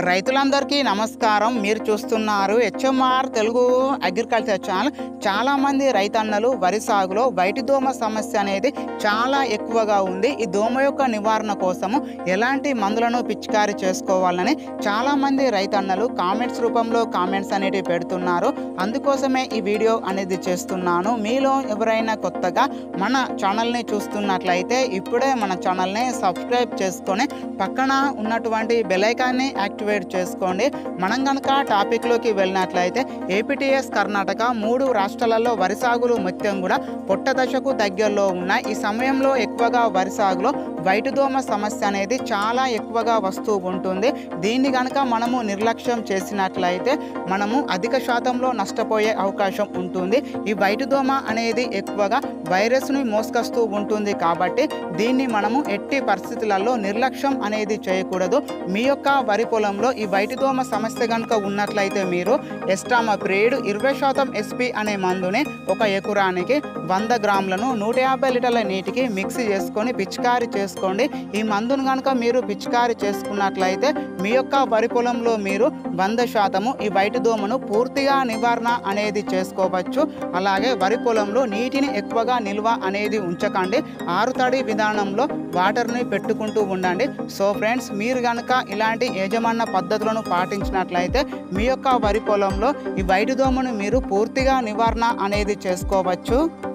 రైతులందరికీ నమస్కారం. మీరు చూస్తున్నారు హెచ్ఎంఆర్ తెలుగు అగ్రికల్చర్ ఛానల్. చాలామంది రైతన్నలు వరి సాగులో వైటి దోమ సమస్య అనేది చాలా ఎక్కువగా ఉంది. ఈ దోమ యొక్క నివారణ కోసము ఎలాంటి మందులను పిచికారీ చేసుకోవాలని చాలామంది రైతన్నలు కామెంట్స్ రూపంలో కామెంట్స్ అనేటివి పెడుతున్నారు. అందుకోసమే ఈ వీడియో అనేది చేస్తున్నాను. మీలో ఎవరైనా కొత్తగా మన ఛానల్ని చూస్తున్నట్లయితే ఇప్పుడే మన ఛానల్ని సబ్స్క్రైబ్ చేసుకొని పక్కన ఉన్నటువంటి బెల్ ఐకాన్ని యాక్టివేట్ చేసుకోండి. మనం కనుక టాపిక్లోకి వెళ్ళినట్లయితే ఏపీటీఎస్ కర్ణాటక 3 రాష్ట్రాలలో వరి సాగులు మొత్తం కూడా పొట్ట దశకు దగ్గరలో ఉన్నాయి. ఈ సమయంలో ఎక్కువగా వరి సాగులో వైటు దోమ సమస్య అనేది చాలా ఎక్కువగా వస్తూ ఉంటుంది. దీన్ని కనుక మనము నిర్లక్ష్యం చేసినట్లయితే మనము అధిక శాతంలో నష్టపోయే అవకాశం ఉంటుంది. ఈ వైటు దోమ అనేది ఎక్కువగా వైరస్ని మోసుకొస్తూ ఉంటుంది కాబట్టి దీన్ని మనము ఎట్టి పరిస్థితులలో నిర్లక్ష్యం అనేది చేయకూడదు. మీ యొక్క వరి పొలంలో ఈ వైటి దోమ సమస్య కనుక ఉన్నట్లయితే మీరు ఎస్టామప్రిడ్ 20% ఎస్పీ అనే మందుని ఒక ఎకరానికి 100 గ్రాములను 150 లీటర్ల నీటికి మిక్స్ చేసుకొని పిచికారీ చేసుకోండి. ఈ మందును కనుక మీరు పిచికారీ చేసుకున్నట్లయితే మీ యొక్క వరి పొలంలో మీరు 100% ఈ వైటి దోమను పూర్తిగా నివారణ అనేది చేసుకోవచ్చు. అలాగే వరి పొలంలో నీటిని ఎక్కువగా నిల్వ అనేది ఉంచకండి. ఆరుతడి విధానంలో వాటర్ని పెట్టుకుంటూ ఉండండి. సో ఫ్రెండ్స్, మీరు కనుక ఇలాంటి యాజమాన్య పద్ధతులను పాటించినట్లయితే మీ యొక్క వరి పొలంలో ఈ వైటి దోమను మీరు పూర్తిగా నివారణ అనేది చేసుకోవచ్చు.